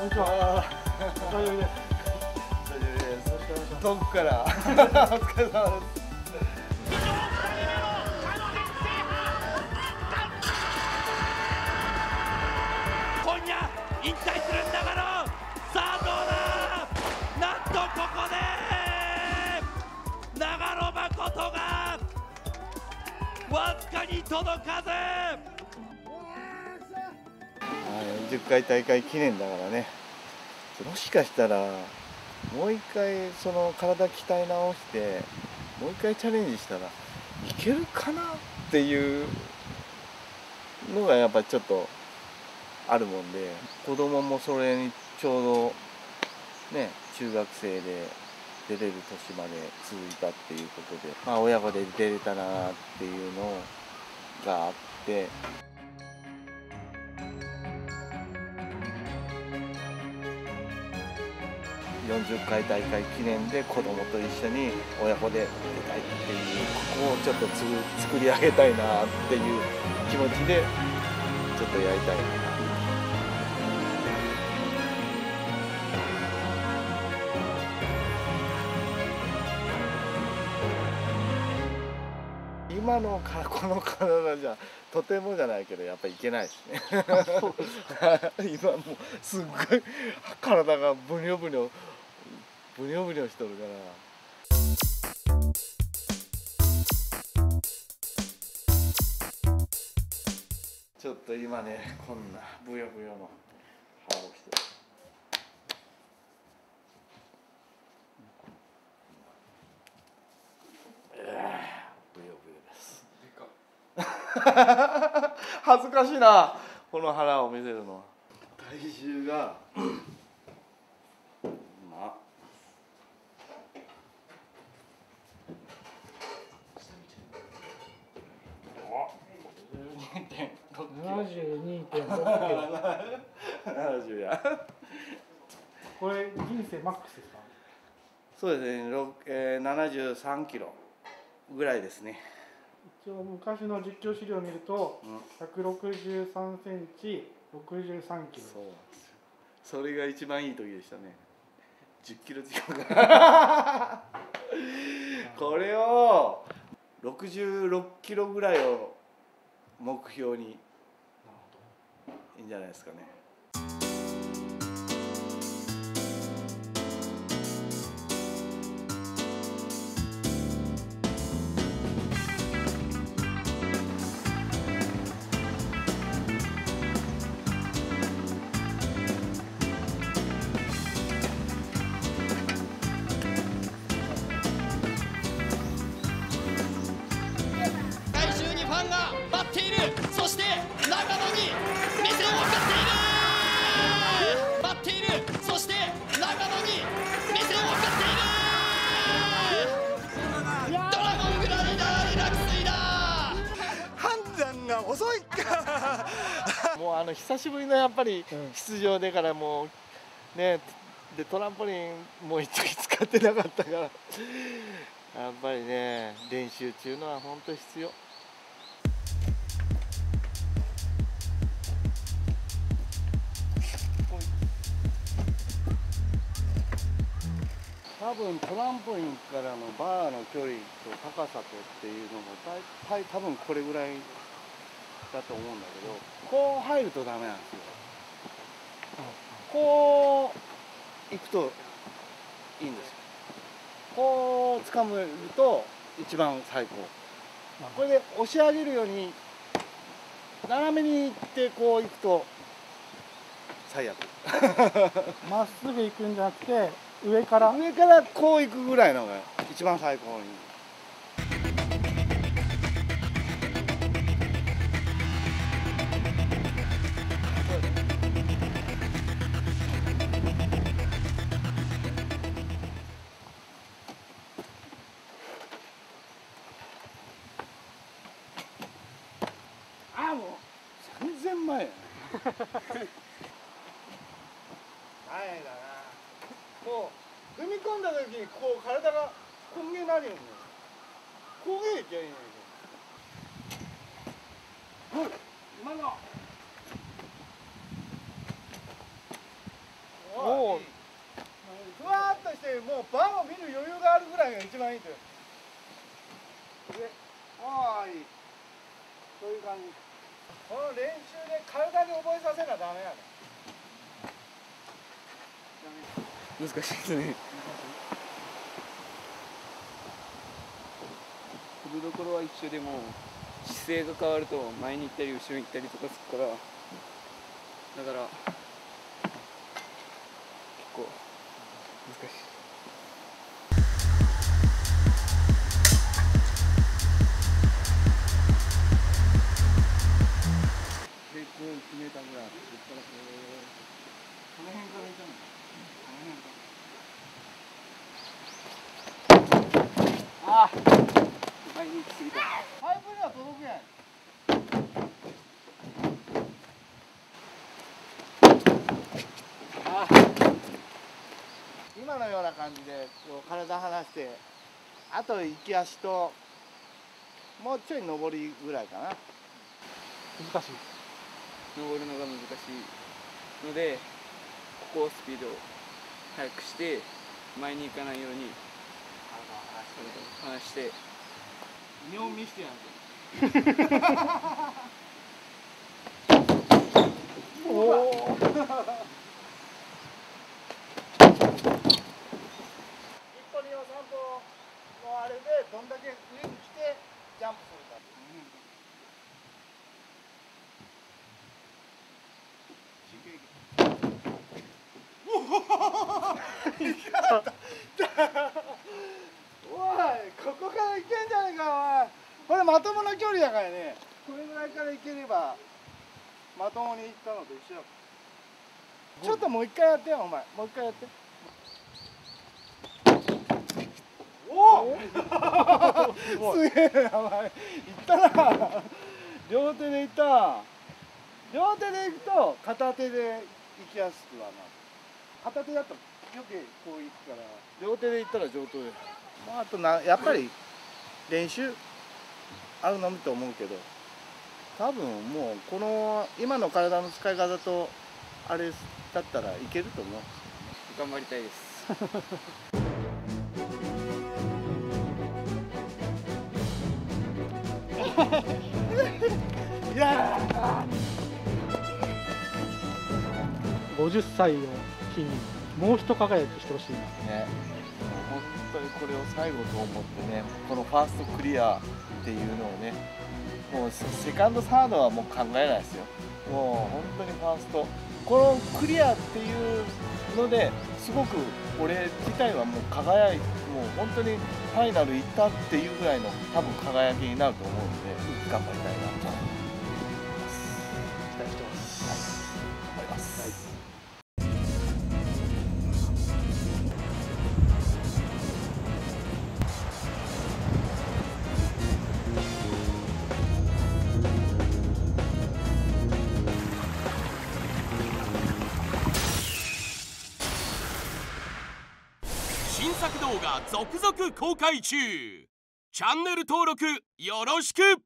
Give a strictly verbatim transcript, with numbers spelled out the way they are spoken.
にちは。お久しぶりです。 お久しぶりです。遠くからお疲れ様です。 今夜引退する長野。さあどうだ。なんとここで長野誠がわずかに届かず。 よんじゅっかい大会記念だからね、もしかしたらもう一回その体鍛え直してもう一回チャレンジしたらいけるかなっていうのがやっぱりちょっとあるもんで、子供もそれにちょうどね中学生で出れる年まで続いたっていうことで、まあ、親子で出れたなっていうのがあって。よんじゅっかい大会記念で子供と一緒に親子で出たいっていう、ここをちょっとつ作り上げたいなっていう気持ちでちょっとやりたいな。今のこの体じゃとてもじゃないけどやっぱりいけないですね。今もうすっごい体がブニョブニョブニョブニョしとるから。ちょっと今ねこんなブヨブヨの歯をしてる。ブヨブヨです。恥ずかしいなこの腹を見せるのは。体重がまあななじゅうにてんろくキロ。 ななじゅうや。 これ人生マックスですか？ そうですね、えー、ななじゅうさんキロぐらいですね。 一応昔の実況資料を見ると、うん、ひゃくろくじゅうさんセンチ、ろくじゅうさんキロ。 そうなんですよ。それが一番いい時でしたね。じゅっキロ近く。これをろくじゅうろっキロぐらいを目標にいいんじゃないですかね。 ファンが待っている。そして長野に目線を送っている。待っている。そして長野に目線を送っている。ドラゴングライダーで落水だ。 判断が遅い。もうあの久しぶりのやっぱり出場でからもうねでトランポリンもう一時使ってなかったからやっぱりね練習っていうのは本当必要。多分トランポリンからのバーの距離と高さとっていうのも大体多分これぐらいだと思うんだけど、こう入るとダメなんですよ。こう行くといいんですよ。こう掴むと一番最高。これで押し上げるように斜めに行ってこう行くと最悪。 まっすぐ行くんじゃなくて上から上からこう行くぐらいのが一番最高に。ああもう全然前やね。前だな。こう踏み込んだ時にこう体がこげなるよね。こげいきゃいいのに。今の。 もうふわっとしてもうバーを見る余裕があるぐらいが一番いいとよ。で、ああいい。そういう感じ。この練習で体に覚えさせなダメやね。 難しいですね。飛ぶどころは一緒でも姿勢が変わると前に行ったり後ろに行ったりとかするから、だから結構難しい。 成功決めたぐらい。この辺からいたの。 ああ、前に行き過ぎた。 パイプには届くやん。 ああ、 今のような感じでこう体離して、あと行き足ともうちょい上りぐらいかな。 難しい。 登るのが難しいので、ここをスピードを速くして前に行かないように離して日本見してやんおお。 一歩二歩三歩のあれでどんだけ上に来てジャンプするか。おい、ここから行けんじゃねえかお前。これまともな距離だからね。これぐらいから行ければまともに行ったのと一緒だ。ちょっともう一回やってよお前。もう一回やって。おおすげえなお前。行ったな。両手で行った。両手で行くと片手で行きやすくはなる。片手だとよけこう行くから、両手で行ったら上等で、まあ、あとなやっぱり練習あるのみと思うけど、多分もうこの今の体の使い方とあれだったらいけると思う。 頑張りたいです。 いやごじゅっさいを機にもう一輝きしてほしいな。 ね、本当にこれを最後と思ってね、このファーストクリアっていうのをね、もうセカンドサードはもう考えないですよ。もう本当にファーストこのクリアっていうのですごく俺自体はもう輝いもう本当にファイナル行ったっていうぐらいの多分輝きになると思うので、頑張りたいなと思います。 期待してます。 はい、頑張ります。はい。 新作動画続々公開中。チャンネル登録よろしく。